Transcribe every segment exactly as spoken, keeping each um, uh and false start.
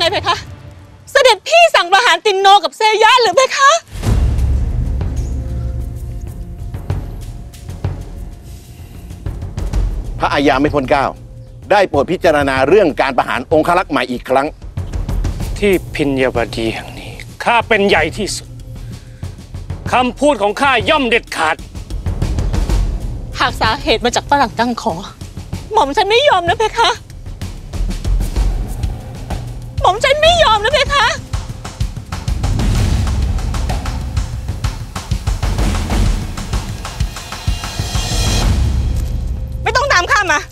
เพคะเสด็จพี่สั่งประหารตินโนกับเซย่าหรือเพคะพระอาญาไม่พ้นเกล้าได้โปรดพิจารณาเรื่องการประหารองครักษ์ใหม่อีกครั้งที่พิญญาวดีแห่งนี้ข้าเป็นใหญ่ที่สุดคำพูดของข้าย่อมเด็ดขาดหากสาเหตุมาจากฝรั่งกังขอหม่อมฉันไม่ยอมนะเพคะหม่อมฉันไม่ยอมนะเพคะไม่ต้องตามข้ามา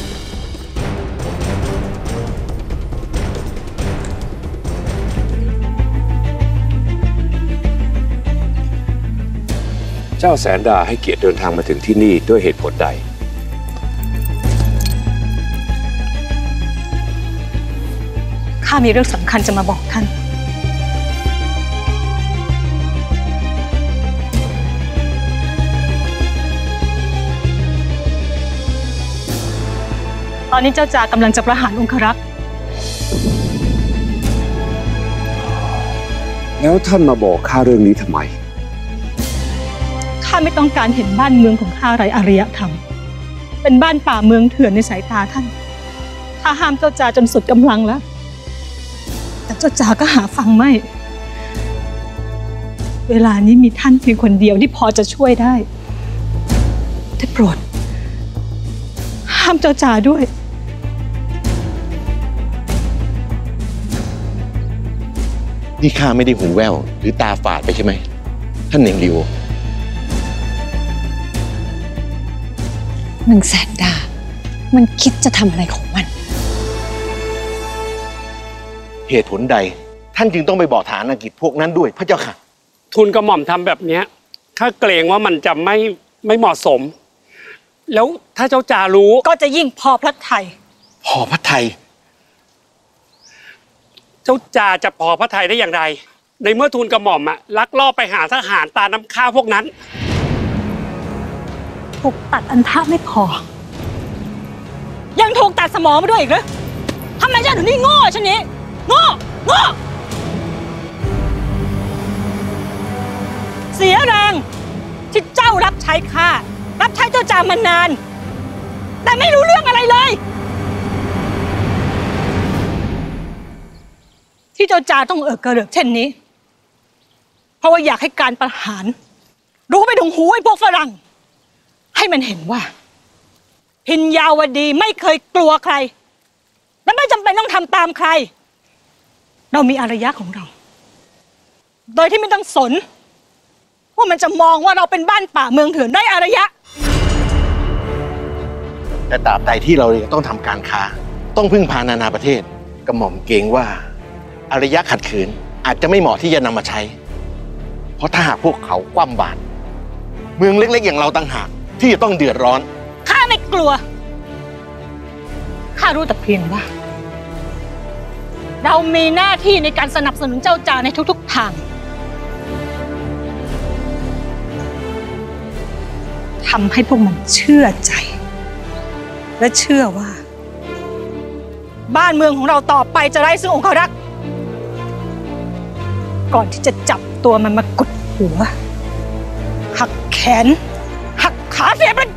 เจ้าแสนดาให้เกียรติเดินทางมาถึงที่นี่ด้วยเหตุผลใดข้ามีเรื่องสำคัญจะมาบอกท่านตอนนี้เจ้าจ่ากำลังจะประหารองครักษ์แล้วท่านมาบอกข้าเรื่องนี้ทำไมข้าไม่ต้องการเห็นบ้านเมืองของข้าไร้อารยธรรมเป็นบ้านป่าเมืองเถื่อนในสายตาท่านข้าห้ามเจ้าจ่าจนสุดกำลังแล้วแต่เจ้าจ่าก็หาฟังไม่เวลานี้มีท่านเพียงคนเดียวที่พอจะช่วยได้ได้โปรดห้ามเจ้าจ่าด้วยนี่ข้าไม่ได้หูแว่วหรือตาฝาดไปใช่ไหมท่านเหน่งลิวนางแสนดามันคิดจะทำอะไรของมันเหตุผลใดท่านจึงต้องไปบอกฐานกิจพวกนั้นด้วยพระเจ้าค่ะทูลกระหม่อมทำแบบนี้ข้าเกรงว่ามันจะไม่ไม่เหมาะสมแล้วถ้าเจ้าจ่ารู้ก็จะยิ่งพอพระทัยพอพระทัยเจ้าจ่าจะพอพระทัยได้อย่างไรในเมื่อทูลกระหม่อมอะลักลอบไปหาทหารตาน้ำข้าวพวกนั้นถูกตัดอันท่าไม่พอยังถูกตัดสมองมาด้วยอีกเหรอทำไมเจ้าถึงนี่โง่ชนี้โง่โง่เสียแรงที่เจ้ารับใช้ข้ารับใช้เจ้าจ่ามานานแต่ไม่รู้เรื่องอะไรเลยที่เจ้าจ่าต้องเอิกกระเริกเช่นนี้เพราะว่าอยากให้การประหารรู้ไปถึงหูไอ้พวกฝรั่งให้มันเห็นว่าพิญญาวดีไม่เคยกลัวใครและไม่จำเป็นต้องทำตามใครเรามีอารยะของเราโดยที่ไม่ต้องสนว่ามันจะมองว่าเราเป็นบ้านป่าเมืองเถื่อนได้อารยะแต่ตราบใดที่เรายังต้องทำการค้าต้องพึ่งพานานาประเทศกระหม่อมเกรงว่าอารยะขัดขืนอาจจะไม่เหมาะที่จะนำมาใช้เพราะถ้าหากพวกเขาคว่ำบาตรเมืองเล็กๆอย่างเราต่างหากที่จะต้องเดือดร้อนข้าไม่กลัวข้ารู้แต่เพียงว่าเรามีหน้าที่ในการสนับสนุนเจ้าจ่าในทุกๆทางทำให้พวกมันเชื่อใจและเชื่อว่าบ้านเมืองของเราต่อไปจะไร้ซึ่งองครักษ์ก่อนที่จะจับตัวมันมากดหัวหักแขนหักขาเสียประ